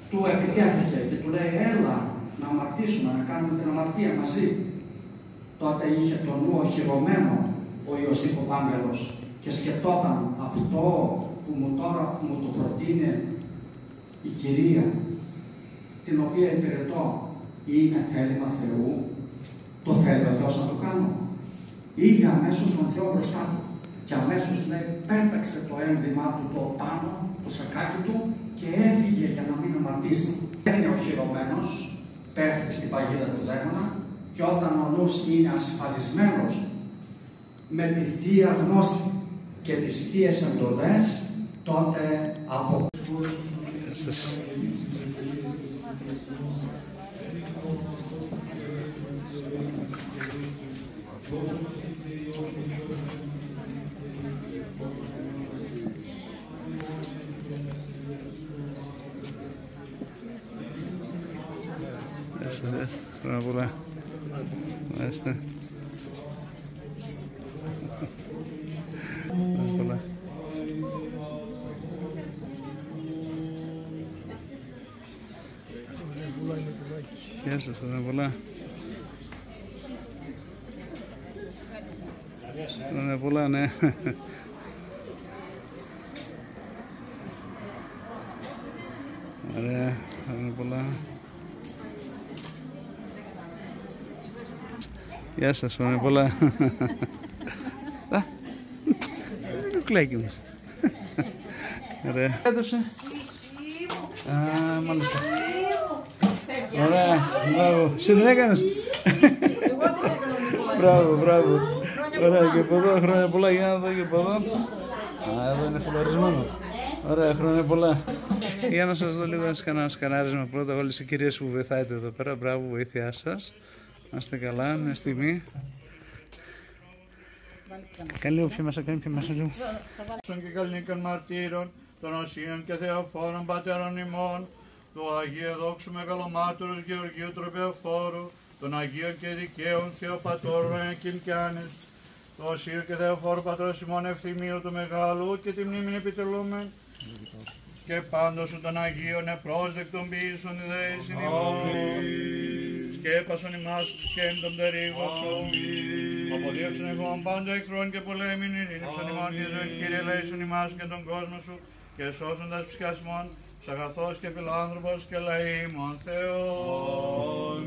του επιτέθηκε και του λέει έλα να αμαρτήσουμε, να κάνουμε την αμαρτία μαζί. Τότε είχε το νου οχυρωμένο ο Ιωσήφ ο Άγγελος και σκεπτόταν αυτό που τώρα μου το προτείνει η Κυρία, την οποία υπηρετώ, είναι θέλημα Θεού, το θέλει ο Θεός να το κάνω. Είδε αμέσως τον Θεό μπροστά του και αμέσως λέει πέταξε το ένδυμά του το πάνω, το σακάκι του και έφυγε για να μην αμαρτήσει. Είναι οχυρωμένος, πέφτει στην παγίδα του δαίμονα και όταν ο νους είναι ασφαλισμένος με τη Θεία Γνώση και τις Θείες εντολές, τότε από... Χρόνια πολλά. Μάλιστα. Πολλά. Γεια σας, χρόνια πολλά. Χρόνια πολλά, ναι. Ωραία, χρόνια πολλά. Γεια σας, χρόνια πολλά. Κουκλάκι μας. Ωραία. Έδωσε. Μάλιστα. Ωραία, μπράβο. Εσύ δεν έκανες. Μπράβο, μπράβο. Ωραία, και από εδώ χρόνια πολλά. Για να δω και από εδώ. Εδώ είναι φουλαρισμένο. Ωραία, χρόνια πολλά. Για να σας δω λίγο να σας κάνω ένα σκανάρισμα πρώτα. Όλες οι κυρίες που βοηθάτε εδώ πέρα. Μπράβο, βοήθειά σας. Να είστε καλά, μια στιγμή. Κάνει λίγο πιο μέσα, κάνει πιο μέσα λίγο. Και καλλινίκων μαρτύρων, των Οσίων και Θεοφόρων Πατέρων ημών, του Αγίου Δόξου Μεγαλομάτωρος Γεωργίου Τροπεοφόρου, των Αγίων και Δικαίων Θεοπατώρων Εκκυλκιάνης, του Οσίου και Θεοφόρου Πατρός ημών Ευθυμίου του Μεγάλου και τη μνήμη επιτελούμεν, και πάντως των Αγίων επρόσδεκτων ποιήσων ιδέησιν ημών, σκέπασον ημάς και εν των τερίγων σου, αποδίωξον εγώ πάντων εχθρών και πολέμην ειρήνευσον ημών και ζωή Κύριε ελέησον ημάς και τον κόσμο σου, και σώσοντας ψυχασμών, σαγαθός και φιλάνθρωπος και λαήμων Θεός.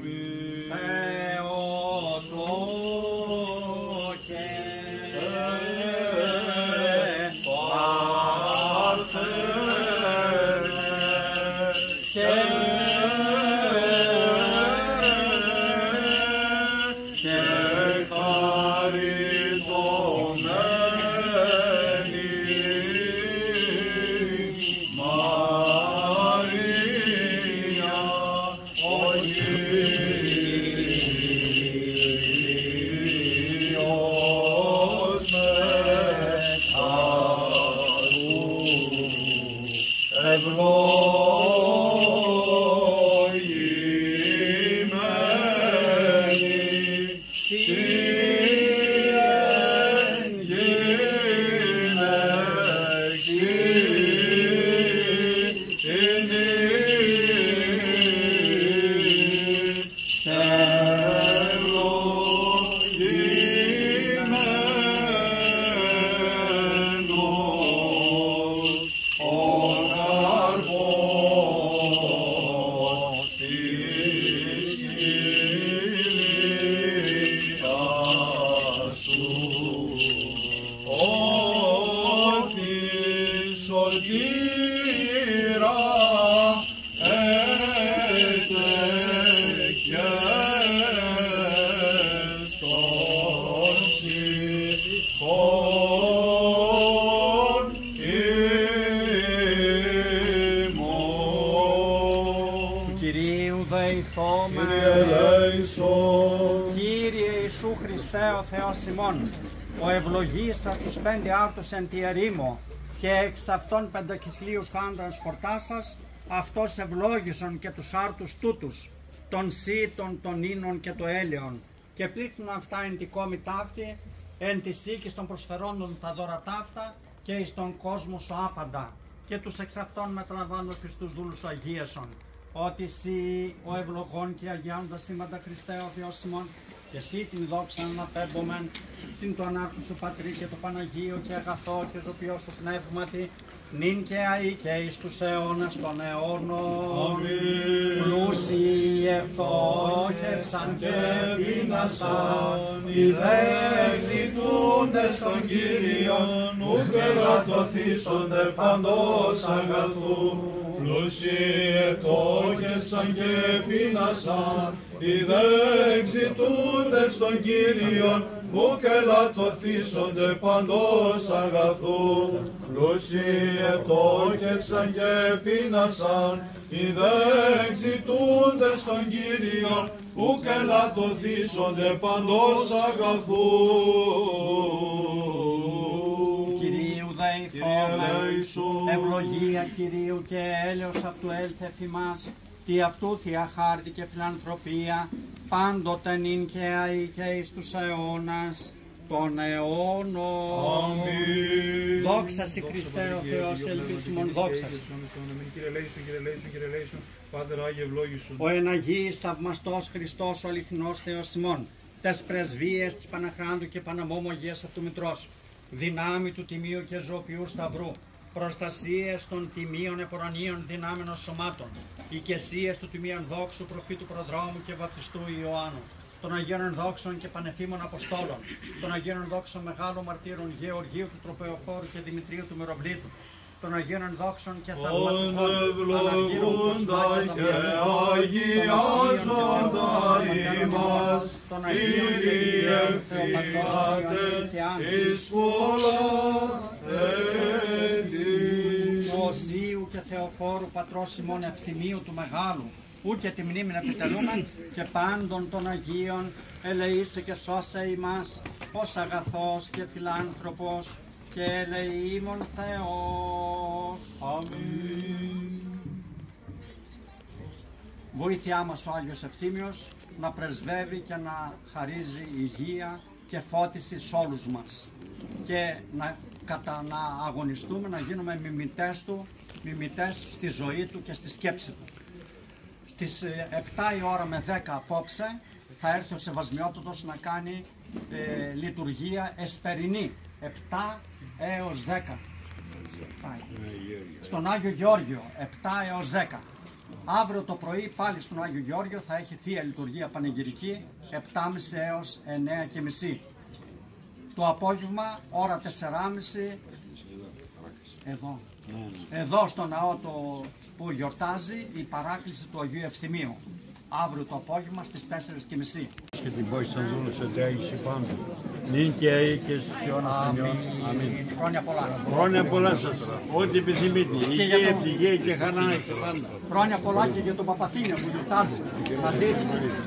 Κύριε Ιησού Χριστέ ο Θεός ημών, ο ευλογήσας τους 5 άρτους εν τη ερήμο και εξ αυτών 5 χιλίους χάντραν σκορτάσας, αυτός ευλόγησον και τους άρτους τούτους, των σύτων, των ίνων και το έλαιον, και πλήθουν αυτά εν τη κόμη ταύτη, εν τη οίκης των προσφερόντων τα δώρα ταύτα και εις τον κόσμο σου άπαντα. και τους εξ αυτών μεταλαμβάνω πιστούς δούλους αγίασον. Ότι εσύ ο ευλογών και αγιάνοντα σήμαντα Χριστέ ο Θεός ημών, και εσύ την δόξα αναπέμπομεν, συν το ανάρκου σου Πατρί και το Παναγίο και αγαθό και ζωπιό σου πνεύματι, νυν και αεί και εις τους αιώνας των αιώνων. Πλούσιοι ευτόχευσαν και δύνασαν, οι δεξιτούντες των Κύριων, ουκ ελαττωθήσονται παντός αγαθού. Πλούσιοι ευτόχευσαν και πείνασαν, οι δεξιτούντες των Κύριων, ουκ ελαττωθήσονται παντός αγαθού. Πλούσιοι ευτόχευσαν και πείνασαν, οι δεξιτούντες των Κύριων, ουκ ελαττωθήσονται παντός αγαθού. Ευλογία Κυρίου και έλεος αυτού έλθεφ ημάς, τι αυτού θεία χάρτη και φιλανθρωπία, πάντοτε νυν και αεί και εις τους αιώνας των αιώνων. Αμήν. Δόξα σοι Χριστέ ο Θεός ελπίσιμον, δόξα σοι. Ο εν Αγίης θαυμαστός Χριστός ο αληθινός Θεός ημών, τες πρεσβείες της Παναχράντου και Παναμόμογίας αυτού Μητρός, δυνάμει του τιμίου και ζωοποιού σταυρού, προστασίες των τιμίων επορανίων δυνάμενων σωμάτων, οικεσίες του τιμίων δόξου προφήτου προδρόμου και βαπτιστού Ιωάννου, των Αγίων Δόξων και Πανεφήμων Αποστόλων, των Αγίων Δόξων Μεγάλων Μαρτύρων Γεωργίου του Τροπεοφόρου και Δημητρίου του Μεροπλήτου, των Αγίων Δόξων και Θαυματικών ευλογούντα και αγιάζοντα ημάς, Κύριε εμφύλατε εις πολλά έτη. Του Οσίου και Θεοφόρου Πατρός ημών ευθυμίου του Μεγάλου, ου και τη μνήμη επιτελούμεν, και πάντων των Αγίων ελεήσε και σώσε ημάς, ως αγαθός και φιλάνθρωπος και ελεήμων Θεός. Αμήν. Βοήθειά μας ο Άγιος Ευθύμιος να πρεσβεύει και να χαρίζει υγεία και φώτιση σε όλους μας και να αγωνιστούμε να γίνουμε μιμητές του, μιμητές στη ζωή του και στη σκέψη του. Στις 7 η ώρα με 10 απόψε θα έρθει ο Σεβασμιότατος να κάνει λειτουργία εσπερινή, 7 έως 10. Στον Άγιο Γεώργιο, 7 έως 10. Αύριο το πρωί πάλι στον Άγιο Γεώργιο θα έχει θεία λειτουργία πανηγυρική, 7.30 έως 9.30. Το απόγευμα, ώρα 4.30, εδώ στο ναό που γιορτάζει η παράκληση του Αγίου Ευθυμίου. Αύριο το απόγευμα στις 4.30. Και την πόση των δούλων σε τέγηση πάντα. Νυν και αεί και στους αιώνας των αιώνων. Αμήν. Χρόνια πολλά. Χρόνια πολλά σας. Ό,τι επιθυμείτε. Υγεία, ευτυχία και χαρά έχετε πάντα. Χρόνια πολλά και για τον Παπαθήνιο που γιορτάζει. Να ζήσει.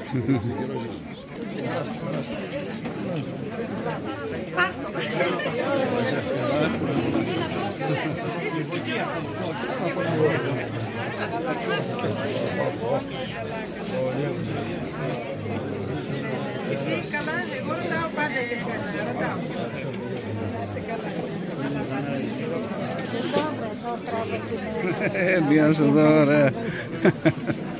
Εσύ καλά, εγώ ρωτάω πάντα για σένα, ρωτάω. Είσαι καλά. Bien,